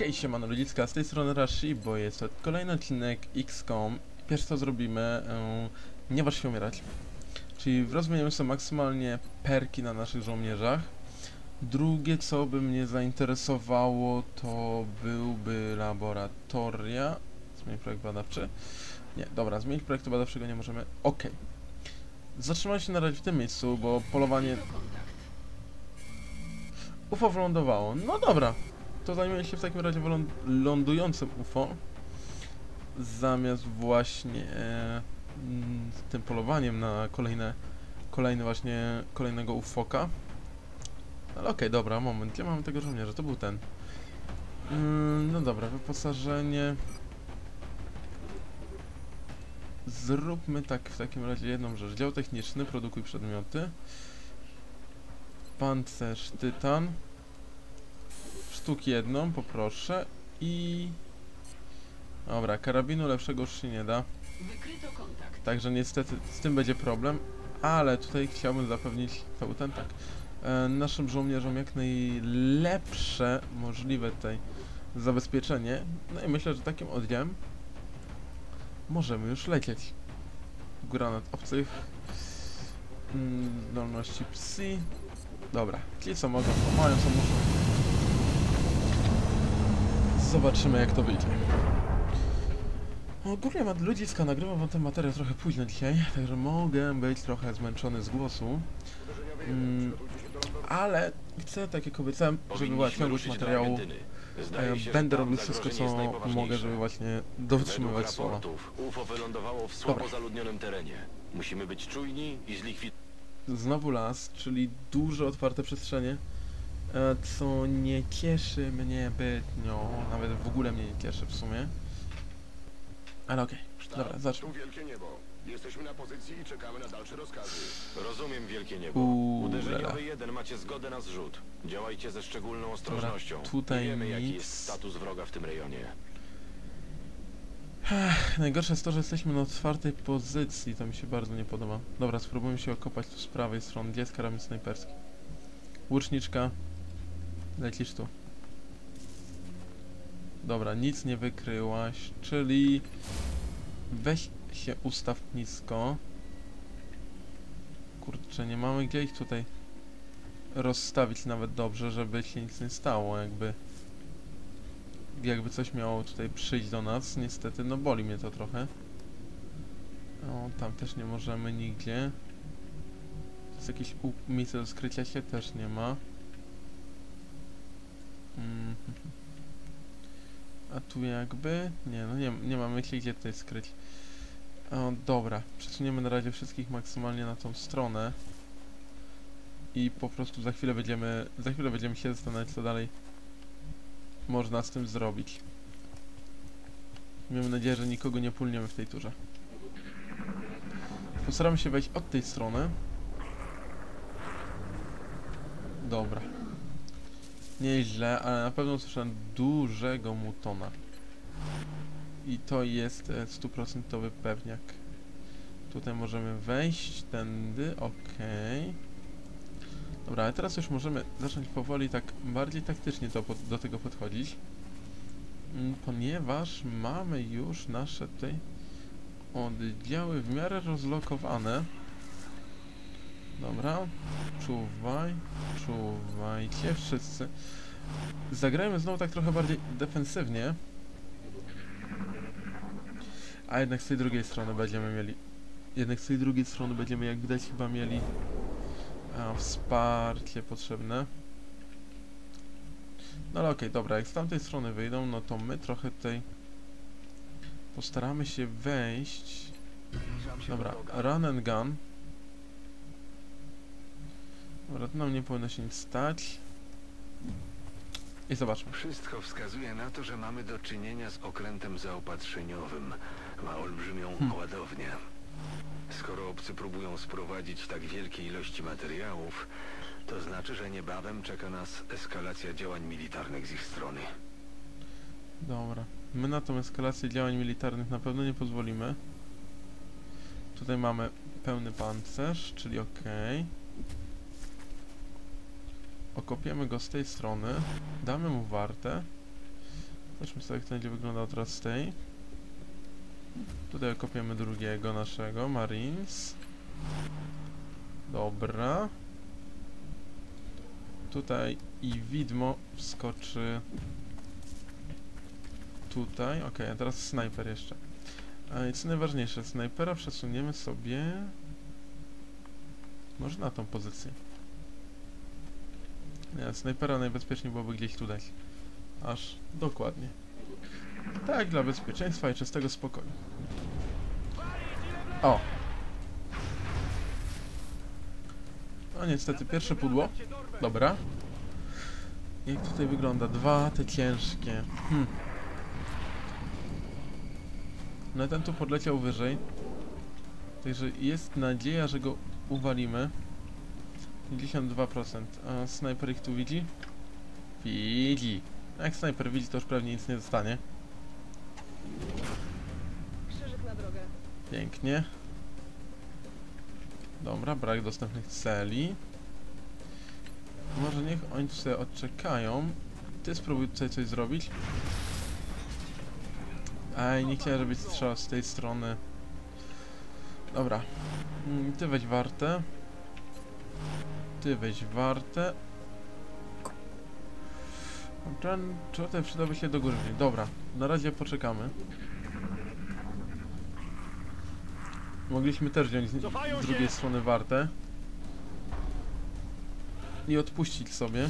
Hej, siemano ludziska, z tej strony Rashi, bo jest to kolejny odcinek XCOM. Pierwsze co zrobimy, nie waż się umierać. Czyli rozwiniemy sobie maksymalnie perki na naszych żołnierzach. Drugie co by mnie zainteresowało, to byłby laboratoria. Zmienić projekt badawczy? Nie, dobra, zmienić projektu badawczego nie możemy. Ok. Zatrzymaj się na razie w tym miejscu, bo polowanie... UFO wylądowało. No dobra. To zajmuje się w takim razie lądującym UFO zamiast właśnie tym polowaniem na kolejnego UFOka. Ale okej, dobra, moment, gdzie mamy tego żołnierza? To był ten. No dobra, wyposażenie. Zróbmy tak w takim razie jedną rzecz. Dział techniczny, produkuj przedmioty. Pancerz, tytan. Sztuk jedną, poproszę. I... Dobra, karabinu lepszego już się nie da. Także niestety z tym będzie problem. Ale tutaj chciałbym zapewnić naszym żołnierzom jak najlepsze możliwe tutaj zabezpieczenie. No i myślę, że takim oddziałem możemy już lecieć. Granat obcych. Zdolności psy. Dobra, ci co mogą, to mają co muszą. Zobaczymy jak to wyjdzie. Ogólnie ludziska, nagrywam wam ten materiał trochę późno dzisiaj, także mogę być trochę zmęczony z głosu. Ale chcę, tak jak obiecałem, żeby była ciągłość materiału. Będę robił wszystko co mogę, żeby właśnie dotrzymywać słowa. UFO wylądowało w słabo zaludnionym terenie. Musimy być czujni i zlikwidować. Znowu las, czyli duże otwarte przestrzenie, co nie cieszy mnie zbytnio, nawet w ogóle mnie nie cieszy w sumie. Ale okej, dobra, zacznijmy. Wielkie niebo. Jesteśmy na pozycji i czekamy na dalsze rozkazy. Rozumiem, wielkie niebo. Uderzeniowy 1, macie zgodę na zrzut. Działajcie ze szczególną ostrożnością. Dobra, tutaj wiemy, jaki nic. jest status wroga w tym rejonie. Najgorsze jest to, że jesteśmy na otwartej pozycji, to mi się bardzo nie podoba. Dobra, spróbujmy się okopać tu z prawej strony. Gdzie jest karabin snajperski? Łuczniczka, lecisz tu. Dobra, nic nie wykryłaś, czyli weź się ustaw nisko. Kurczę, nie mamy gdzie ich tutaj rozstawić nawet dobrze, żeby się nic nie stało, jakby coś miało tutaj przyjść do nas. Niestety, no boli mnie to trochę. O, tam też nie możemy nigdzie. To jest jakieś miejsce do skrycia się, też nie ma. A tu jakby... Nie, no nie mamy się gdzie tutaj skryć. O, dobra, przesuniemy na razie wszystkich maksymalnie na tą stronę. I po prostu za chwilę będziemy się zastanawiać, co dalej można z tym zrobić. Miejmy nadzieję, że nikogo nie pulniemy w tej turze. Postaramy się wejść od tej strony. Dobra. Nieźle, ale na pewno słyszałem dużego mutona. I to jest 100% pewniak. Tutaj możemy wejść tędy, okej. Dobra, ale teraz już możemy zacząć powoli tak bardziej taktycznie do tego podchodzić. Ponieważ mamy już nasze tutaj oddziały w miarę rozlokowane. Dobra, czuwajcie wszyscy. Zagrajmy znowu tak trochę bardziej defensywnie. A jednak z tej drugiej strony będziemy mieli... jak widać chyba mieli wsparcie potrzebne. No ale okej, dobra, jak z tamtej strony wyjdą, no to my trochę tutaj postaramy się wejść. Dobra, run and gun. Dobra, tu nam nie powinno się nic stać. I zobaczmy. Wszystko wskazuje na to, że mamy do czynienia z okrętem zaopatrzeniowym. Ma olbrzymią ładownię. Skoro obcy próbują sprowadzić tak wielkie ilości materiałów, to znaczy, że niebawem czeka nas eskalacja działań militarnych z ich strony. Dobra. My na tą eskalację działań militarnych na pewno nie pozwolimy. Tutaj mamy pełny pancerz, czyli okej. Okopiemy go z tej strony, damy mu wartę. Zobaczmy sobie, jak to będzie wyglądał teraz z tej. Tutaj kopiemy drugiego naszego, Marines. Dobra. Tutaj i widmo wskoczy tutaj. Ok, a teraz snajper jeszcze. I co najważniejsze, snajpera przesuniemy sobie może na tą pozycję. Nie, snajpera najbezpieczniej byłoby gdzieś tu dać. Aż dokładnie. Tak, dla bezpieczeństwa i czystego spokoju. O! No niestety, pierwsze pudło. Dobra. Jak tutaj wygląda? Dwa te ciężkie. No ten tu podleciał wyżej. Także jest nadzieja, że go uwalimy. 52%. A snajper ich tu widzi? Widzi. Jak snajper widzi, to już pewnie nic nie dostanie. Krzyżyk na drogę. Pięknie. Dobra, brak dostępnych celi. Może niech oni tu sobie odczekają. Ty spróbuj tutaj coś zrobić. Ej, nie chciałem, żebyś strzelał z tej strony. Dobra. Ty weź wartę. Ty weź wartę. Ten tutaj przydałby się do góry. Dobra, na razie poczekamy. Mogliśmy też wziąć z drugiej strony wartę. I odpuścić sobie.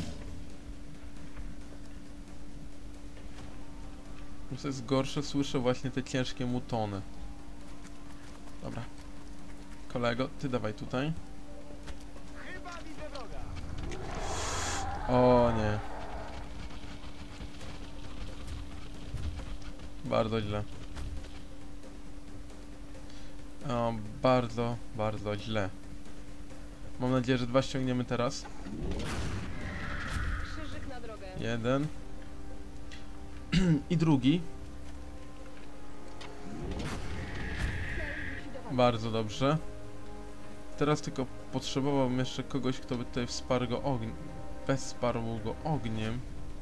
Co jest gorsze, słyszę właśnie te ciężkie mutony. Dobra. Kolego, ty dawaj tutaj. O nie. Bardzo źle. O, bardzo, bardzo źle. Mam nadzieję, że 2 ściągniemy teraz. Krzyżyk na drogę. Jeden. I drugi. Bardzo dobrze. Teraz tylko potrzebowałbym jeszcze kogoś, kto by tutaj wsparł go wsparł go ogniem.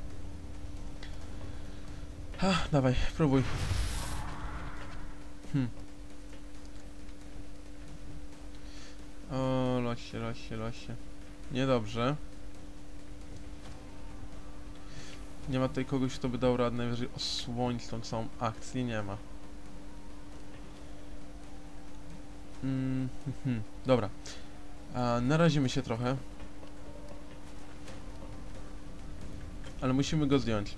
Dawaj, próbuj. O, losie. Niedobrze. Nie ma tutaj kogoś, kto by dał radę najwyżej osłonić tą całą akcję. Nie ma. Dobra. Narazimy się trochę. Ale musimy go zdjąć.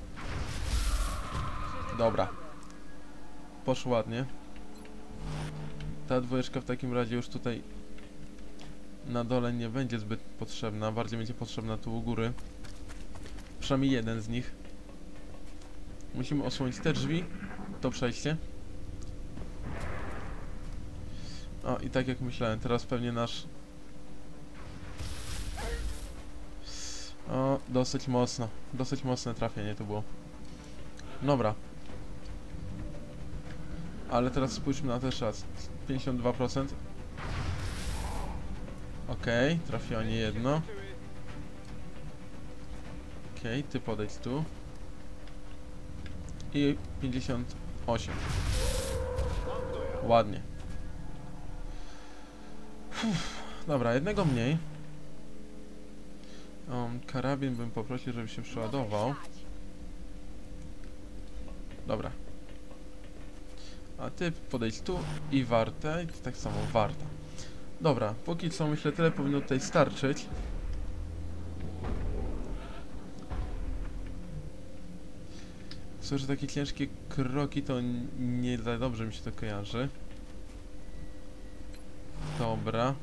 Dobra. Poszło ładnie. Ta dwójeczka w takim razie już tutaj na dole nie będzie zbyt potrzebna. Bardziej będzie potrzebna tu u góry. Przynajmniej jeden z nich. Musimy osłonić te drzwi. To przejście. O, i tak jak myślałem, teraz pewnie nasz... O, dosyć mocno. Dosyć mocne trafienie to było. Dobra. Ale teraz spójrzmy na ten czas. 52%. Okej, trafiło nie jedno. Okej, ty podejdź tu. I 58. Ładnie. Dobra, jednego mniej. Karabin bym poprosił, żeby się przeładował. Dobra. A ty podejdź tu i wartę. I tak samo warta. Dobra, póki co myślę tyle powinno tutaj starczyć. Słyszę takie ciężkie kroki, to nie za dobrze mi się to kojarzy. Dobra.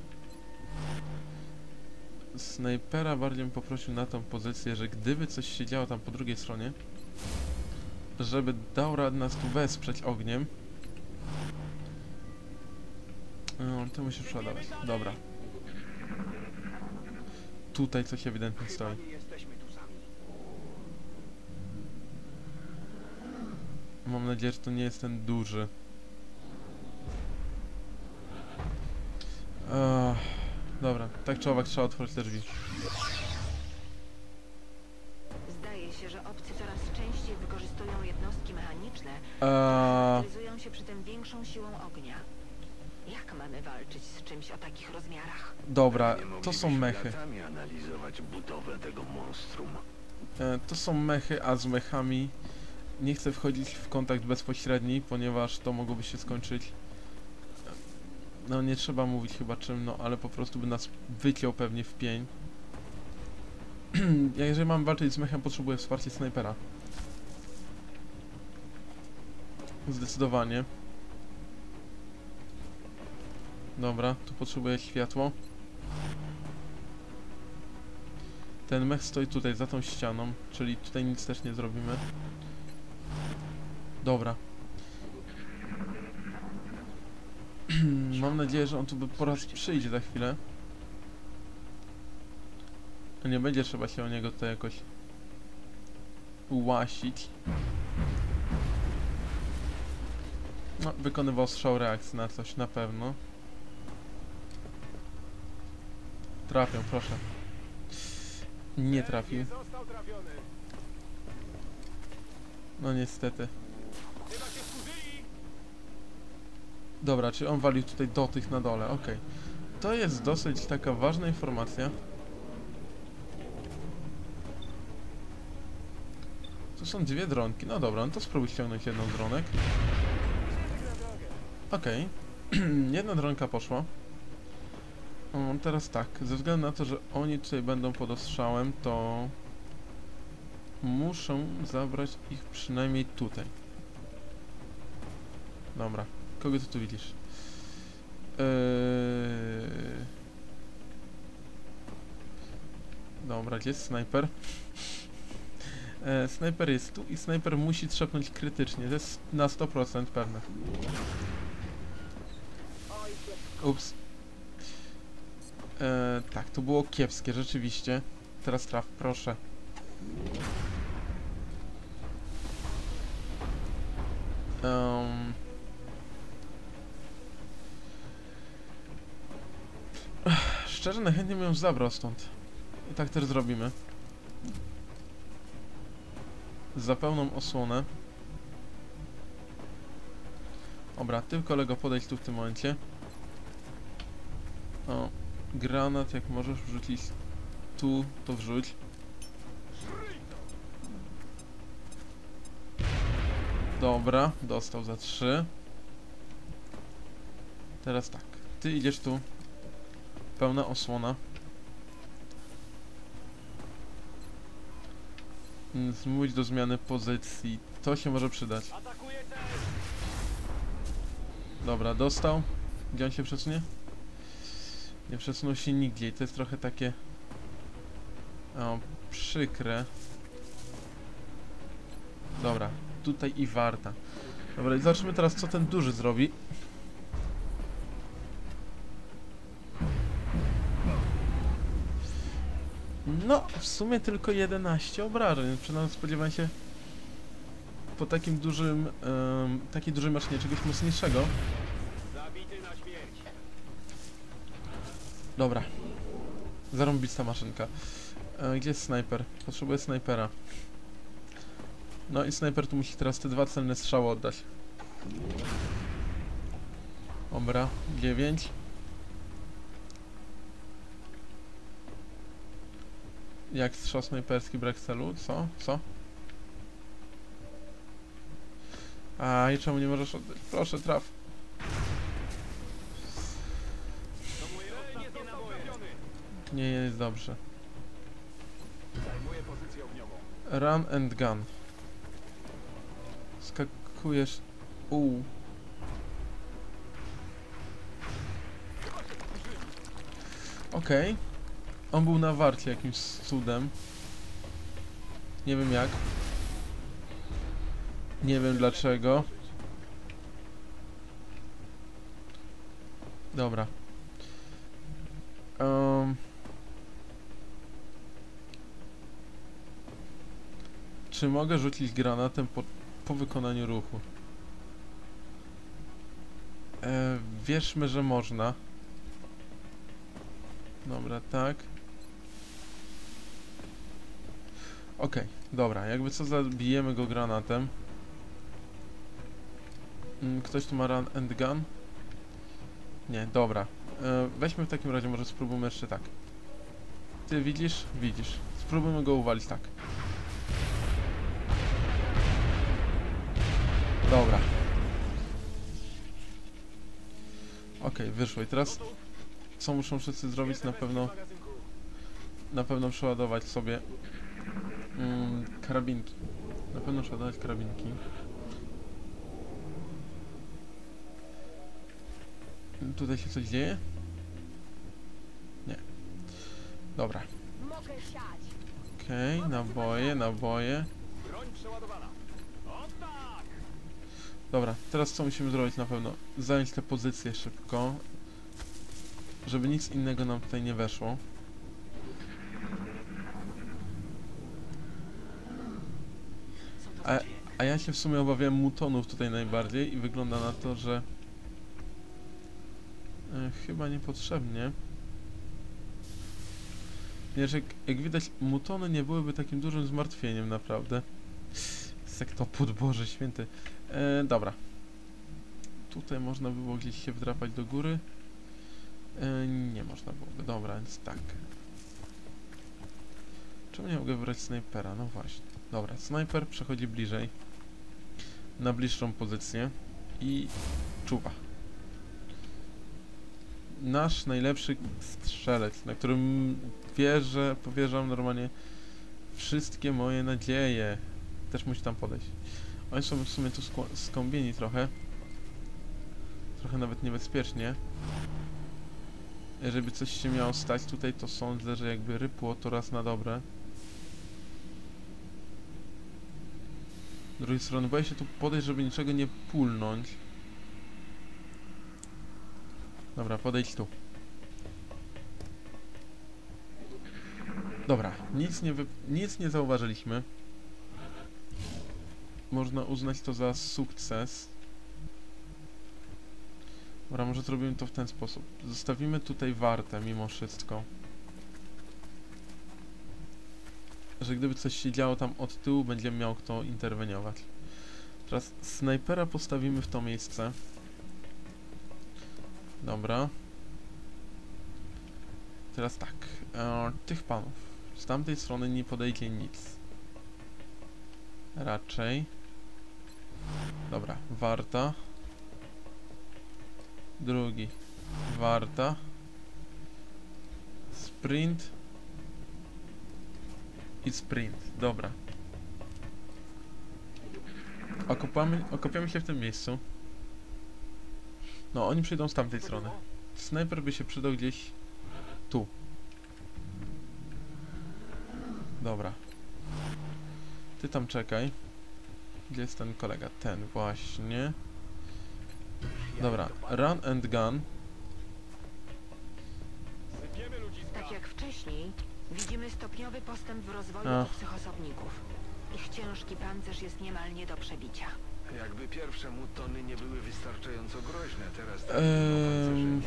Snajpera bardziej bym poprosił na tą pozycję, że gdyby coś się działo tam po drugiej stronie, żeby dał radę nas tu wesprzeć ogniem. To musi przeładować. Dobra. Tutaj coś ewidentnie stoi. Mam nadzieję, że to nie jest ten duży. Dobra, tak czy owak trzeba otworzyć te drzwi. Zdaje się, że obcy coraz częściej wykorzystują jednostki mechaniczne, charakteryzują się przy tym większą siłą ognia. Jak mamy walczyć z czymś o takich rozmiarach? Dobra, Nie to moglibyśmy są mechy. latami analizować budowę tego monstrum. To są mechy, a z mechami nie chcę wchodzić w kontakt bezpośredni, ponieważ to mogłoby się skończyć. No nie trzeba mówić chyba czym, no ale po prostu by nas wyciął pewnie w pień. Ja jeżeli mam walczyć z mechem, potrzebuję wsparcia snajpera. Zdecydowanie. Dobra, tu potrzebuję światło. Ten mech stoi tutaj, za tą ścianą, czyli tutaj nic też nie zrobimy. Dobra. Mam nadzieję, że on tu po raz przyjdzie za chwilę. Nie będzie trzeba się o niego tutaj jakoś ułasić. No, wykonywał strzał reakcji na coś, na pewno. Trafią, proszę. Nie trafił. No niestety. Dobra, czy on walił tutaj do tych na dole, okej. To jest dosyć taka ważna informacja. Tu są dwie dronki, no dobra, no to spróbuj ściągnąć jedną z dronek. Okej. Jedna dronka poszła. Teraz tak, ze względu na to, że oni tutaj będą pod ostrzałem, to muszę zabrać ich przynajmniej tutaj. Dobra, kogo ty tu widzisz? Dobra, gdzie jest snajper? Snajper jest tu i snajper musi trzepnąć krytycznie, to jest na 100% pewne. Ups. Tak, to było kiepskie, rzeczywiście. Teraz traf, proszę. Szczerze, najchętniej bym ją zabrał stąd. I tak też zrobimy. Za pełną osłonę. Dobra, ty kolego podejdź tu w tym momencie. O, granat jak możesz wrzucić tu, to wrzuć. Dobra, dostał za 3. Teraz tak, ty idziesz tu. Pełna osłona. Zmuć do zmiany pozycji. To się może przydać. Dobra, dostał. Gdzie on się przesunie? Nie przesunął się nigdzie i to jest trochę takie... O, przykre. Dobra, tutaj i warta. Dobra, i zobaczymy teraz, co ten duży zrobi. No, w sumie tylko 11 obrażeń. Przynajmniej spodziewałem się po takim dużym, takiej dużej maszynie czegoś mocniejszego. Dobra. Zarąbista maszynka. Gdzie jest snajper? Potrzebuję snajpera. No i snajper tu musi teraz te 2 celne strzały oddać. Dobra, 9. Jak strzał snajperski, brak celu? Co? Co? A i czemu nie możesz oddać? Proszę, traf. Nie jest dobrze. Run and gun. Skakujesz. Okej. On był na warcie jakimś cudem. Nie wiem jak. Nie wiem dlaczego. Dobra. Czy mogę rzucić granatem po wykonaniu ruchu? Wierzmy, że można. Dobra, tak. Okej, dobra, jakby co zabijemy go granatem. Ktoś tu ma run and gun? Nie, dobra. Weźmy w takim razie, może spróbujmy jeszcze tak. Ty widzisz? Widzisz. Spróbujmy go uwalić tak. Dobra. Okej, wyszło. I teraz co muszą wszyscy zrobić? Na pewno przeładować sobie karabinki. Na pewno przeładować karabinki. Tutaj się coś dzieje? Nie. Dobra. Okej, naboje. Dobra, teraz co musimy zrobić na pewno? Zająć te pozycje szybko. Żeby nic innego nam tutaj nie weszło. A ja się w sumie obawiam mutonów tutaj najbardziej i wygląda na to, że chyba niepotrzebnie. Wiesz, jak widać, mutony nie byłyby takim dużym zmartwieniem, naprawdę. Sektopód, Boże Święty. Dobra. Tutaj można by było gdzieś się wdrapać do góry. Nie można byłoby. Dobra, więc tak. Czemu nie mogę wybrać snajpera? No właśnie. Dobra, snajper przechodzi bliżej. Na bliższą pozycję. I czuwa. Nasz najlepszy strzelec, na którym powierzam normalnie wszystkie moje nadzieje. Też musi tam podejść. Oni są w sumie tu skąpieni trochę. Trochę nawet niebezpiecznie. Jeżeli coś się miało stać tutaj, to sądzę, że jakby rypło to raz na dobre. Z drugiej strony boję się tu podejść, żeby niczego nie pulnąć. Dobra, podejdź tu. Dobra, nic nie zauważyliśmy. Można uznać to za sukces. Dobra, może zrobimy to w ten sposób. Zostawimy tutaj wartę mimo wszystko. Że gdyby coś się działo tam od tyłu, będzie miał kto interweniować. Teraz snajpera postawimy w to miejsce. Dobra. Teraz tak. Tych panów. Z tamtej strony nie podejdzie nic. Raczej. Dobra, warta. Drugi. Warta. Sprint. I sprint. Dobra. Okopiamy się w tym miejscu. No, oni przyjdą z tamtej strony. Snajper by się przydał gdzieś tu. Dobra. Ty tam czekaj. Gdzie jest ten kolega? Ten właśnie. Dobra, run and gun. Tak jak wcześniej, widzimy stopniowy postęp w rozwoju obcych osobników. Ich ciężki pancerz jest niemal nie do przebicia. Jakby pierwsze mutony nie były wystarczająco groźne, teraz tak opancerzenie.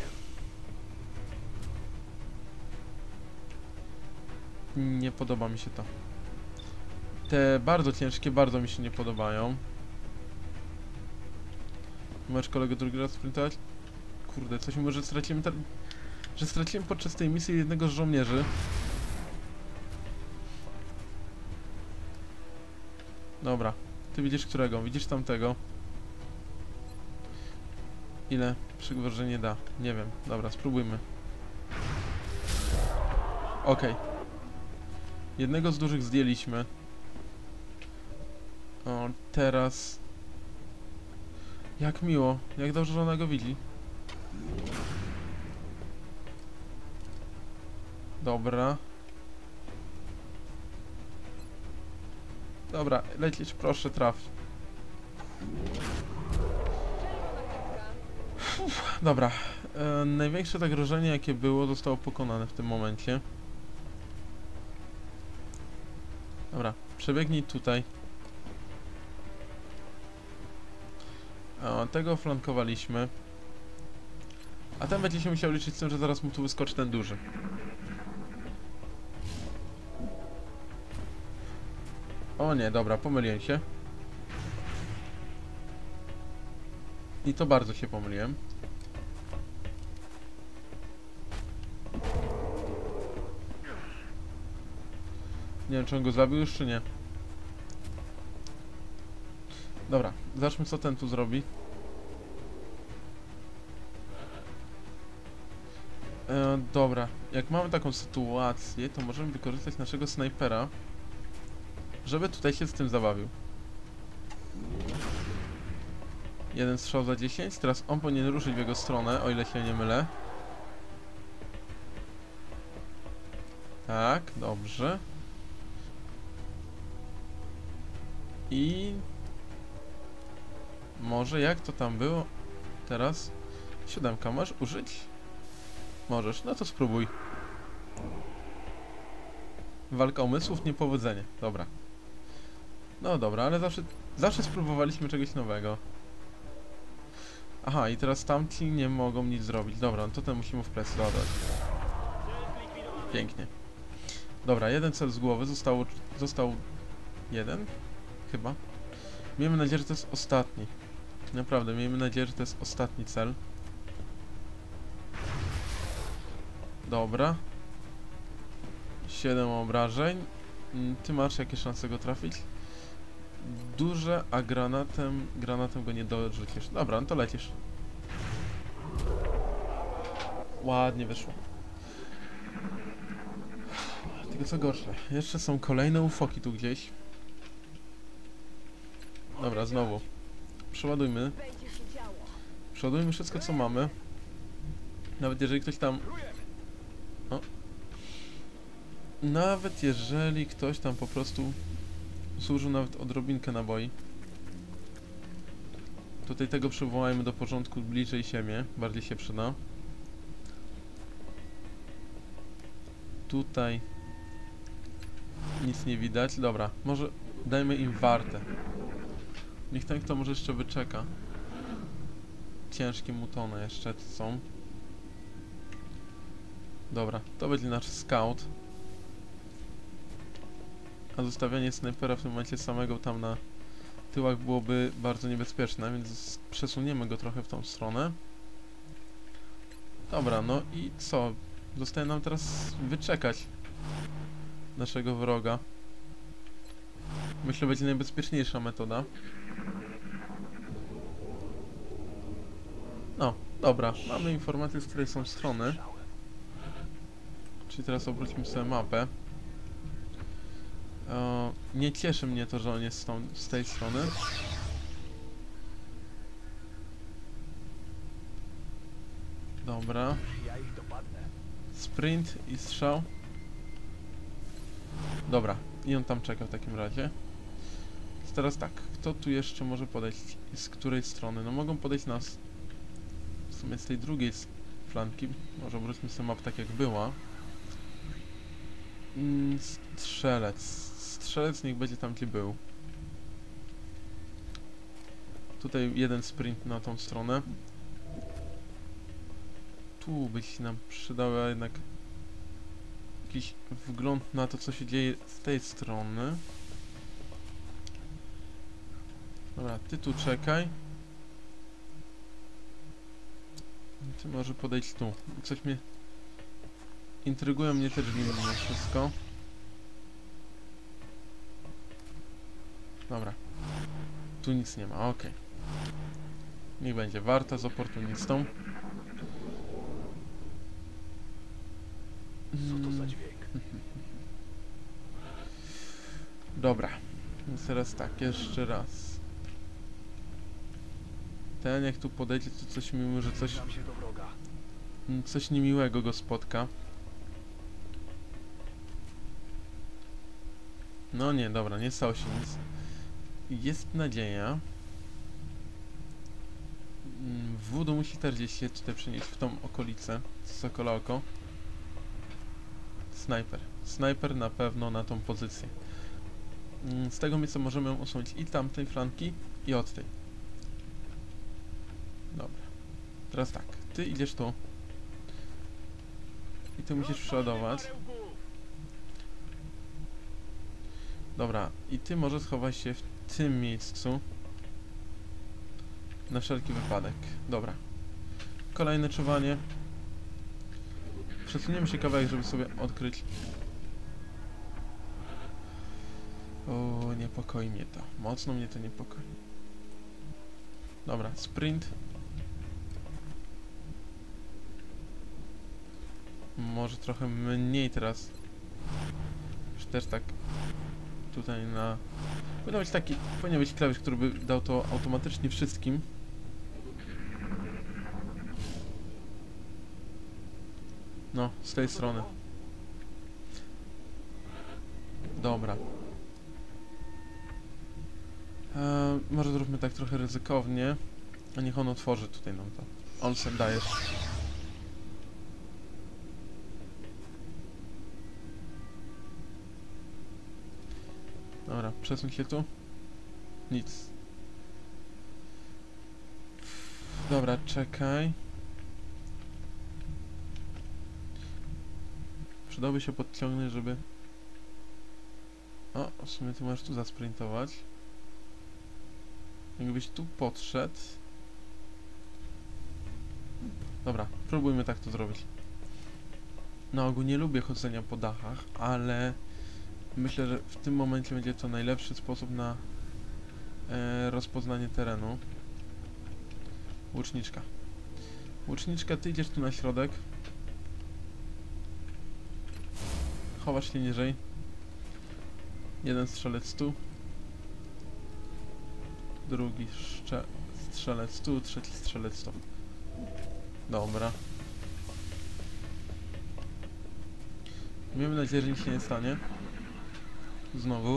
Nie podoba mi się to. Te bardzo ciężkie bardzo mi się nie podobają. Możesz kolegę drugi raz sprintować? Kurde, coś mi może że straciłem podczas tej misji jednego z żołnierzy. Dobra. Ty widzisz którego? Widzisz tamtego? Ile przygwożenie da? Nie wiem. Dobra, spróbujmy. Okej. Jednego z dużych zdjęliśmy. O, teraz... Jak miło. Jak dobrze, że ona go widzi. Dobra. Dobra, lecieć, proszę, traf. Dobra. Największe zagrożenie, jakie było, zostało pokonane w tym momencie. Dobra, przebiegnij tutaj. O, tego flankowaliśmy. A ten będzie się musiał liczyć z tym, że zaraz mu tu wyskoczy ten duży. O nie, dobra, pomyliłem się. I to bardzo się pomyliłem. Nie wiem, czy on go zabił już, czy nie. Dobra, zobaczmy, co ten tu zrobi. Dobra, jak mamy taką sytuację, to możemy wykorzystać naszego snajpera, żeby tutaj się z tym zabawił. Jeden strzał za 10, teraz on powinien ruszyć w jego stronę, o ile się nie mylę. Tak, dobrze. I... może jak to tam było? Teraz? 7 masz użyć? Możesz, no to spróbuj. Walka umysłów, niepowodzenie. Dobra. No dobra, ale zawsze spróbowaliśmy czegoś nowego. Aha, i teraz tamci nie mogą nic zrobić. Dobra, no to ten musimy w plecy dodać. Pięknie. Dobra, jeden cel z głowy. Został jeden? Chyba. Miejmy nadzieję, że to jest ostatni. Naprawdę, miejmy nadzieję, że to jest ostatni cel. Dobra. 7 obrażeń. Ty masz jakieś szanse go trafić? Duże, a granatem go nie dorzucisz. Dobra, no to lecisz. Ładnie wyszło. Tylko co gorsze, jeszcze są kolejne ufoki tu gdzieś. Dobra, znowu. Przeładujmy. Przeładujmy wszystko, co mamy. Nawet jeżeli ktoś tam... O. Nawet jeżeli ktoś tam po prostu zużył nawet odrobinkę naboi. Tutaj tego przywołajmy do porządku bliżej siebie. Bardziej się przyda. Tutaj nic nie widać. Dobra, może dajmy im wartę. Niech ten, kto może jeszcze wyczeka. Ciężkie mutony jeszcze są. Dobra, to będzie nasz scout. A zostawianie snajpera w tym momencie samego tam na tyłach byłoby bardzo niebezpieczne, więc przesuniemy go trochę w tą stronę. Dobra, no i co? Zostaje nam teraz wyczekać naszego wroga. Myślę, będzie najbezpieczniejsza metoda. No, dobra, mamy informację, z której są strony. Czyli teraz obróćmy sobie mapę. Nie cieszy mnie to, że on jest z tej strony. Dobra. Sprint i strzał. Dobra, i on tam czeka w takim razie. Więc teraz tak, kto tu jeszcze może podejść i z której strony? No mogą podejść nas w sumie z tej drugiej flanki. Może obróćmy sobie mapę tak jak była. Strzelec niech będzie tam, gdzie był. Tutaj jeden sprint na tą stronę. Tu by się nam przydał jednak jakiś wgląd na to, co się dzieje z tej strony. Dobra, ty tu czekaj. Ty może podejść tu. Coś mnie... intrygują mnie te drzwi mimo wszystko. Dobra. Tu nic nie ma, okej. Niech będzie warta z oportunistą. Co to za dźwięk? Dobra. Więc teraz tak, jeszcze raz. Ten jak tu podejdzie, to coś mi może coś niemiłego go spotka. No nie, dobra, nie stało się nic. Jest nadzieja. Voodoo musi też gdzieś się tutaj przenieść w tą okolicę. Sokola oko. Snajper. Snajper na pewno na tą pozycję. Z tego miejsca możemy ją usunąć i tamtej flanki, i od tej. Dobra. Teraz tak, ty idziesz tu. I ty musisz przeładować. Dobra, i ty może schować się w tym miejscu. Na wszelki wypadek. Dobra. Kolejne czuwanie. Przesuniemy się kawałek, żeby sobie odkryć. O, niepokoi mnie to. Mocno mnie to niepokoi. Dobra, sprint. Może trochę mniej teraz. Już też tak tutaj na... Powinien być klawisz, który by dał to automatycznie wszystkim. No, z tej strony. Dobra. Może zróbmy tak trochę ryzykownie. A niech on otworzy tutaj nam to. Olsen dajesz. Dobra, przesuń się tu. Nic. Dobra, czekaj. Przydałoby się podciągnąć, żeby... O, w sumie ty możesz tu zasprintować. Jakbyś tu podszedł. Dobra, próbujmy tak to zrobić. Na ogół nie lubię chodzenia po dachach, ale myślę, że w tym momencie będzie to najlepszy sposób na rozpoznanie terenu. Łuczniczka. Łuczniczka, ty idziesz tu na środek. Chowasz się niżej. Jeden strzelec tu. Drugi strzelec tu, trzeci strzelec tu. Dobra. Miejmy nadzieję, że nic się nie stanie. Znowu.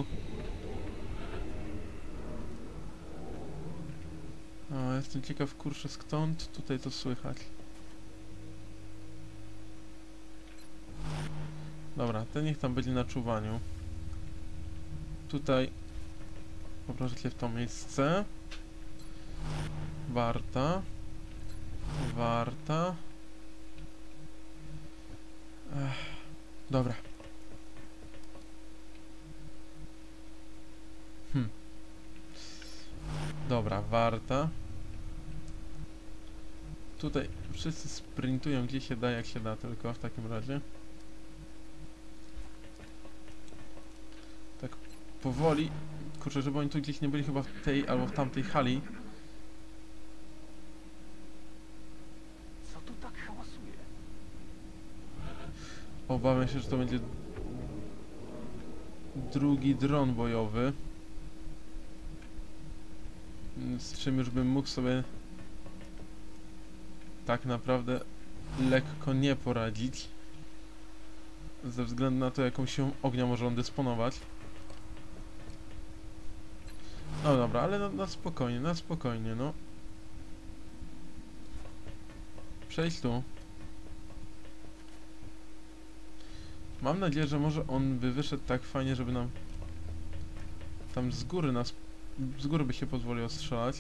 O, jestem ciekaw, kurczę, skąd tutaj to słychać. Dobra, ten niech tam będzie na czuwaniu. Tutaj poproszę cię w to miejsce. Warta. Warta. Dobra. Dobra, warta. Tutaj wszyscy sprintują gdzie się da, jak się da, tylko w takim razie. Tak powoli. Kurczę, żeby oni tu gdzieś nie byli chyba w tej albo w tamtej hali. Co tu tak hałasuje? Obawiam się, że to będzie drugi dron bojowy. Z czym już bym mógł sobie tak naprawdę lekko nie poradzić. Ze względu na to, jaką siłą ognia może on dysponować. No dobra, ale na spokojnie, no. Przejdź tu. Mam nadzieję, że może on by wyszedł tak fajnie, żeby nam tam z góry by się pozwoliło strzelać.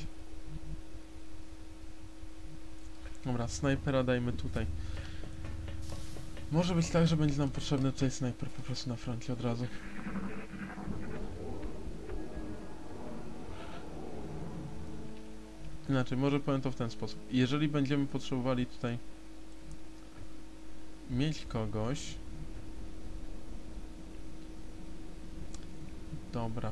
Dobra, snajpera dajmy tutaj. Może być tak, że będzie nam potrzebny tutaj snajper po prostu na froncie od razu. Inaczej, może powiem to w ten sposób. Jeżeli będziemy potrzebowali tutaj mieć kogoś... Dobra.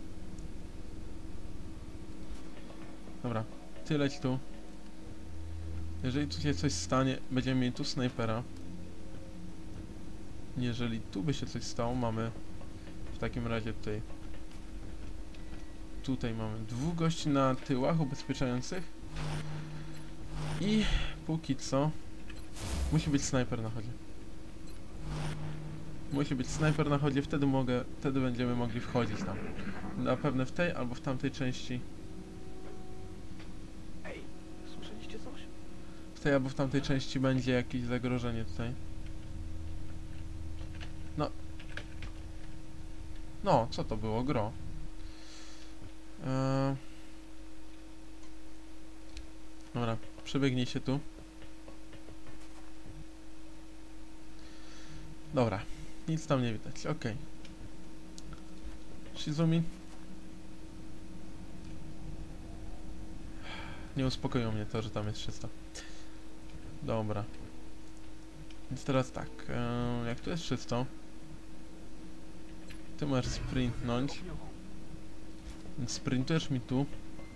Dobra, ty leć tu. Jeżeli tu się coś stanie, będziemy mieli tu snajpera. Jeżeli tu by się coś stało, mamy w takim razie tutaj mamy dwóch gości na tyłach ubezpieczających. I póki co musi być snajper na chodzie. Musi być snajper na chodzie, wtedy będziemy mogli wchodzić tam. Zapewne w tej albo w tamtej części. Ej, słyszeliście coś? W tej albo w tamtej części będzie jakieś zagrożenie tutaj. No, co to było? Gro. Dobra, przebiegnij się tu. Dobra, nic tam nie widać, okej. Shizumi. Nie uspokoiło mnie to, że tam jest 300. Dobra. Więc teraz tak, jak tu jest 300, ty możesz sprintnąć. Więc sprintujesz mi tu.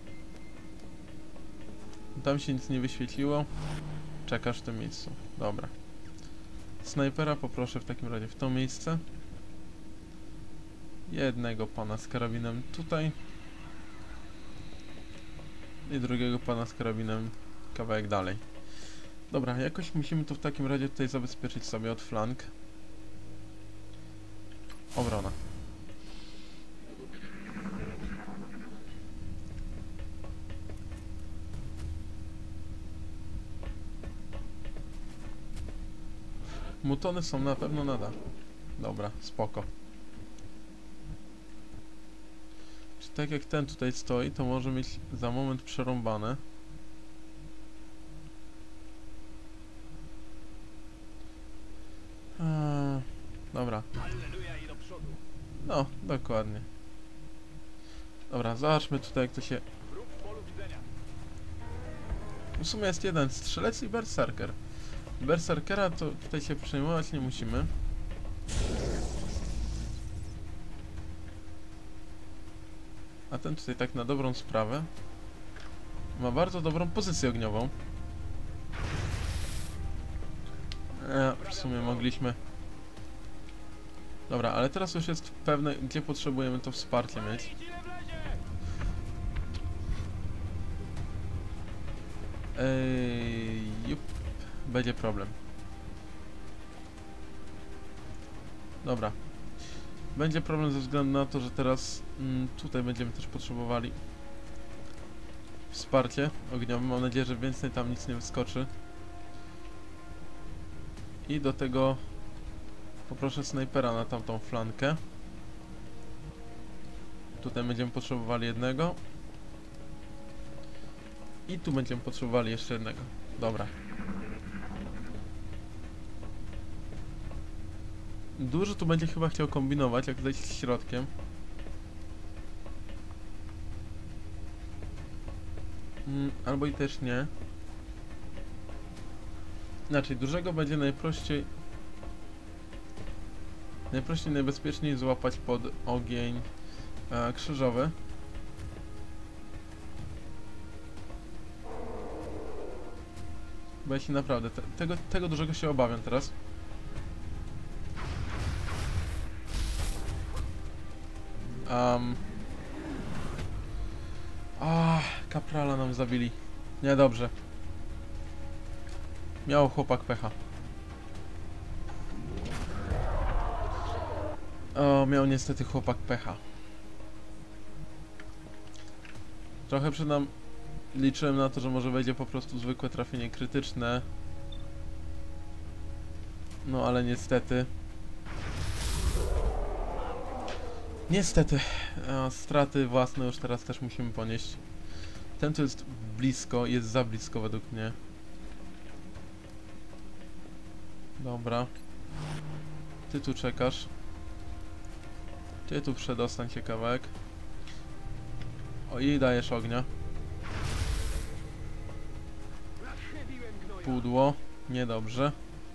Tam się nic nie wyświetliło. Czekasz w tym miejscu. Dobra. Snajpera poproszę w takim razie w to miejsce. Jednego pana z karabinem tutaj. I drugiego pana z karabinem kawałek dalej. Dobra, jakoś musimy to w takim razie tutaj zabezpieczyć sobie od flank. Obrona. Mutony są na pewno nada. Dobra, spoko. Czy tak jak ten tutaj stoi, to może mieć za moment przerąbane. Dobra. No, dokładnie. Dobra, zobaczmy tutaj jak to się... W sumie jest jeden strzelec i berserker. Berserkera to tutaj się przejmować nie musimy. A ten tutaj tak na dobrą sprawę ma bardzo dobrą pozycję ogniową. W sumie mogliśmy... Dobra, ale teraz już jest pewne, gdzie potrzebujemy to wsparcie mieć. Jup. Będzie problem. Dobra. Będzie problem ze względu na to, że teraz tutaj będziemy też potrzebowali wsparcie ogniowe. Mam nadzieję, że więcej tam nic nie wyskoczy. I do tego poproszę snajpera na tamtą flankę. Tutaj będziemy potrzebowali jednego. I tu będziemy potrzebowali jeszcze jednego. Dobra. Dużo tu będzie chyba chciał kombinować, jak zejść środkiem. Albo i też nie. Inaczej, dużego będzie najprościej, najbezpieczniej złapać pod ogień krzyżowy. Bo ja się naprawdę, tego dużego się obawiam teraz. Kaprala nam zabili. Niedobrze. Miał chłopak pecha. O, miał niestety chłopak pecha. Trochę liczyłem na to, że może będzie po prostu zwykłe trafienie krytyczne. No ale niestety. Niestety. Straty własne już teraz też musimy ponieść. Ten tu jest blisko, jest za blisko według mnie. Dobra. Ty tu czekasz. Ty tu przedostań się kawałek. O, i dajesz ognia. Pudło. Niedobrze.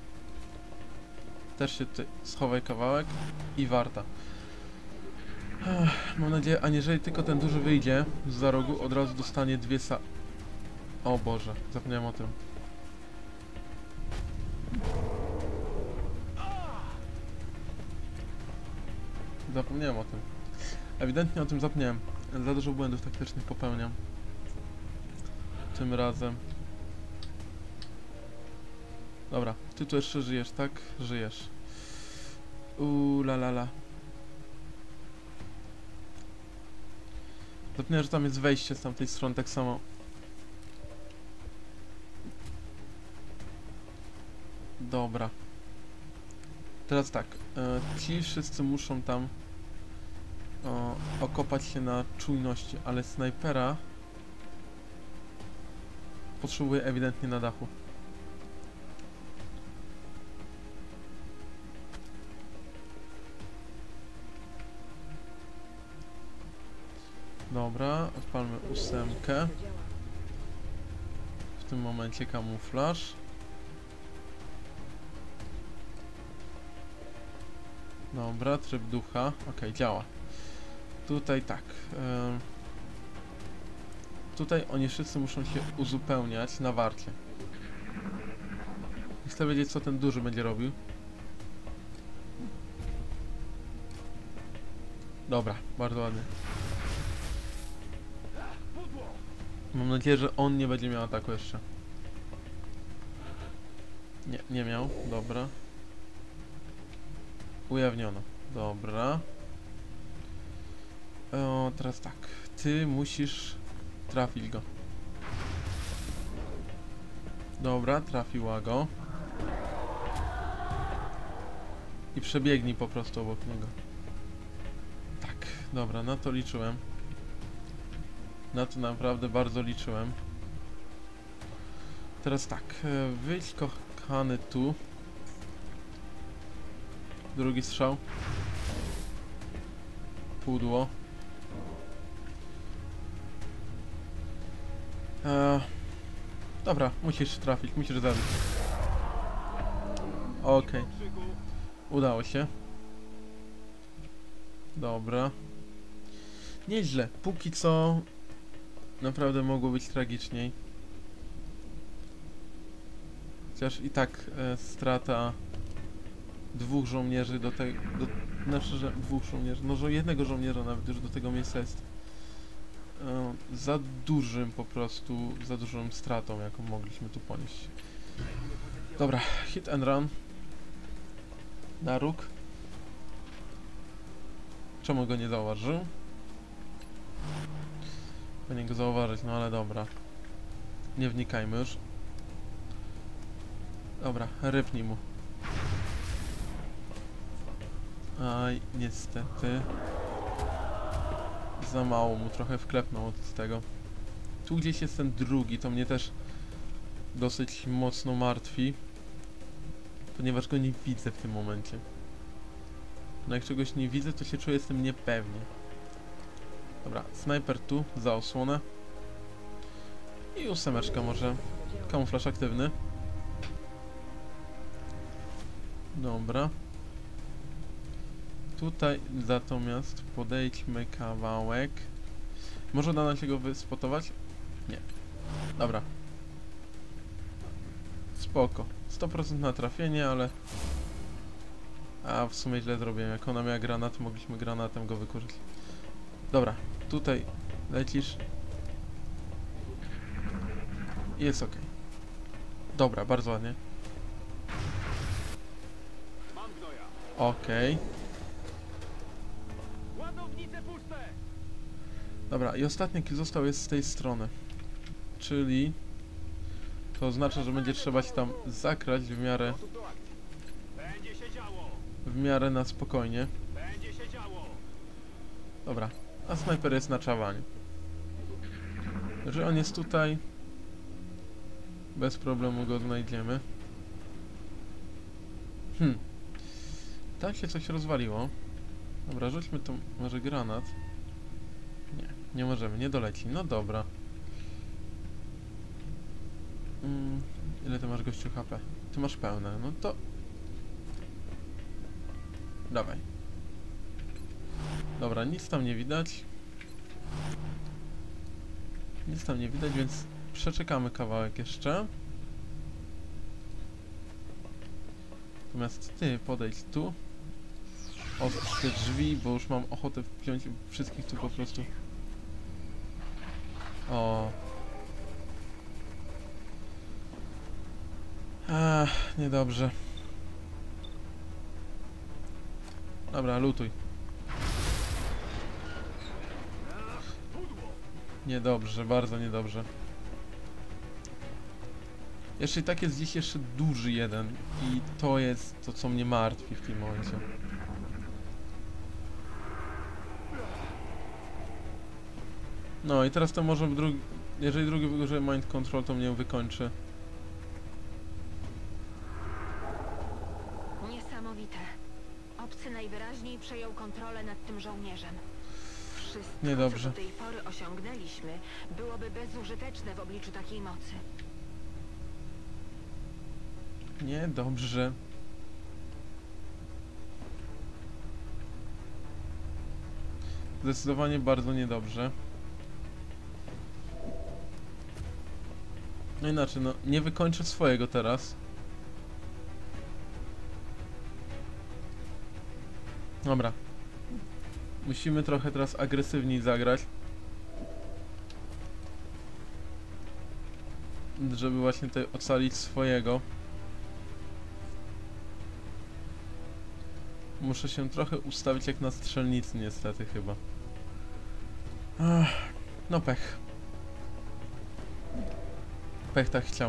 Też się ty schowaj kawałek. I warta. Mam nadzieję, a jeżeli tylko ten duży wyjdzie zza rogu, od razu dostanie dwie O Boże, zapomniałem o tym. Zapomniałem o tym. Ewidentnie o tym zapomniałem. Za dużo błędów taktycznych popełniam. Tym razem. Dobra, ty tu jeszcze żyjesz, tak? Żyjesz. La la la. Zapomniałem, że tam jest wejście z tamtej strony tak samo. Dobra. Teraz tak. Ci wszyscy muszą tam okopać się na czujności, ale snajpera potrzebuje ewidentnie na dachu. Dobra, odpalmy 8. w tym momencie kamuflaż. Dobra, tryb ducha. Okej, działa. Tutaj tak. Tutaj oni wszyscy muszą się uzupełniać na warcie. Chcę wiedzieć, co ten duży będzie robił. Dobra, bardzo ładnie. Mam nadzieję, że on nie będzie miał ataku jeszcze. Nie, nie miał. Dobra. Ujawniono. Dobra. O, teraz tak. Ty musisz trafić go. Dobra, trafiła go. I przebiegnij po prostu obok niego. Tak, dobra, na to liczyłem. Na to naprawdę bardzo liczyłem. Teraz tak, wyjdź kochany tu. Drugi strzał. Pudło. Dobra, musisz trafić, musisz zabić. Okej. Udało się. Dobra. Nieźle. Póki co naprawdę mogło być tragiczniej. Chociaż i tak strata dwóch żołnierzy do tego... Znaczy, że dwóch żołnierzy... No, że jednego żołnierza nawet już do tego miejsca jest za dużym po prostu, za dużą stratą, jaką mogliśmy tu ponieść. Dobra, hit and run. Na róg. Czemu go nie zauważył? Powinien go zauważyć, no ale dobra. Nie wnikajmy już. Dobra, rypnij mu. Aj, niestety. Za mało mu trochę wklepnął od tego. Tu gdzieś jest ten drugi, to mnie też dosyć mocno martwi. Ponieważ go nie widzę w tym momencie. No jak czegoś nie widzę, to się czuję z tym niepewnie. Dobra, snajper tu, za osłonę. I 8 może. Kamuflaż aktywny. Dobra. Tutaj natomiast podejdźmy kawałek. Może uda nam się go wyspotować? Nie. Dobra. Spoko. 100% na trafienie, ale... A, w sumie źle zrobiłem. Jak ona miała granat, mogliśmy granatem go wykurzyć. Dobra. Tutaj lecisz. I jest ok. Dobra, bardzo ładnie. Okej. Dobra, i ostatni kill został jest z tej strony. Czyli... To oznacza, że będzie trzeba się tam zakrać w miarę... W miarę na spokojnie. Dobra, a snajper jest na czawaniu. Jeżeli on jest tutaj... Bez problemu go znajdziemy. Tam się coś rozwaliło. Dobra, rzućmy to może granat. Nie, nie możemy, nie doleci. No dobra. Ile ty masz, gościu, HP? Ty masz pełne, no to... Dawaj. Dobra, nic tam nie widać. Nic tam nie widać, więc przeczekamy kawałek jeszcze. Natomiast ty podejdź tu. Otwórz te drzwi, bo już mam ochotę wziąć wszystkich tu po prostu. O. Niedobrze. Dobra, lutuj. Niedobrze, bardzo niedobrze. Jeszcze i tak jest gdzieś jeszcze duży jeden. I to jest to, co mnie martwi w tym momencie. No i teraz to może jeżeli drugi wyużyje Mind Control, to mnie wykończy. Niesamowite. Obcy najwyraźniej przejął kontrolę nad tym żołnierzem. Wszystko, Niedobrze. co do tej pory osiągnęliśmy, byłoby bezużyteczne w obliczu takiej mocy. Niedobrze. Zdecydowanie bardzo niedobrze. No inaczej, no nie wykończę swojego teraz. Dobra. Musimy trochę teraz agresywniej zagrać. Żeby właśnie tutaj ocalić swojego. Muszę się trochę ustawić jak na strzelnicy niestety chyba. No pech. Pech tak chciał.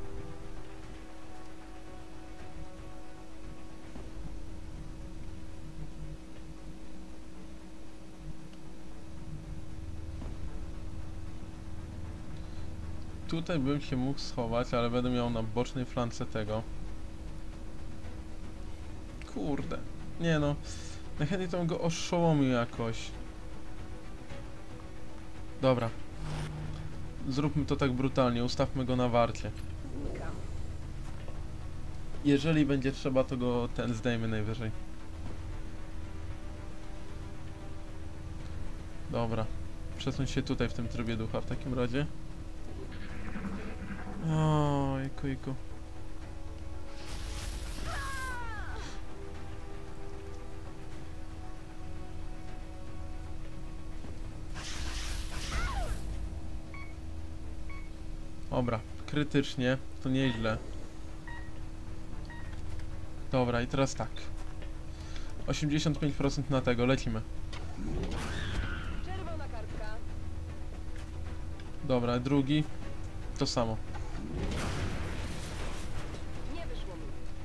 Tutaj bym się mógł schować, ale będę miał na bocznej flance tego. Kurde. Nie no. Najchętniej to bym go oszołomił jakoś. Dobra. Zróbmy to tak brutalnie, ustawmy go na warcie. Jeżeli będzie trzeba, to go zdejmy najwyżej. Dobra. Przesuń się tutaj w tym trybie ducha w takim razie. Oj, kujku. Dobra, krytycznie, to nieźle. Dobra, i teraz tak. 85% na tego, lecimy. Czerwona kartka. Dobra, drugi. To samo. Nie wyszło mi.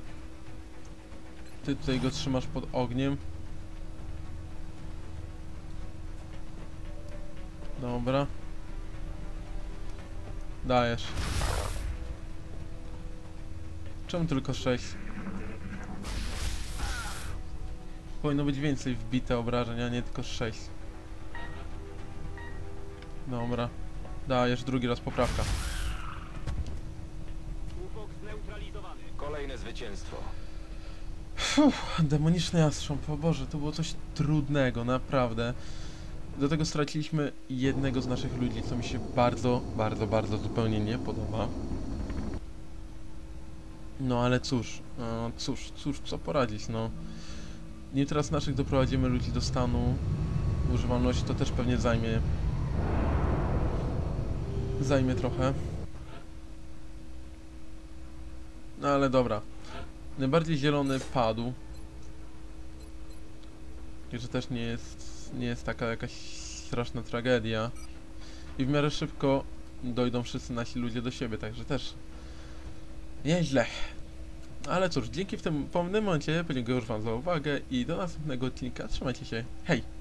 Ty tutaj go trzymasz pod ogniem. Dobra. Dajesz. Czemu tylko 6? Powinno być więcej wbite obrażeń, a nie tylko 6. Dobra. Dajesz, drugi raz poprawka. Kolejne zwycięstwo. Demoniczny jastrząb, o Boże, to było coś trudnego, naprawdę. Do tego straciliśmy jednego z naszych ludzi, co mi się bardzo zupełnie nie podoba. No ale cóż, co poradzić, no. Nim teraz naszych doprowadzimy ludzi do stanu używalności, to też pewnie zajmie trochę. No ale dobra. Najbardziej zielony padł. Także też nie jest taka jakaś straszna tragedia. I w miarę szybko dojdą wszyscy nasi ludzie do siebie, także też nieźle. Ale cóż, dzięki w tym momencie podziękuję już wam za uwagę i do następnego odcinka. Trzymajcie się, hej!